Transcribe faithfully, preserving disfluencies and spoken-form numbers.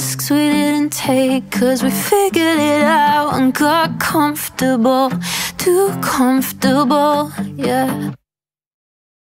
risks we didn't take, 'cause we figured it out and got comfortable, too comfortable, yeah.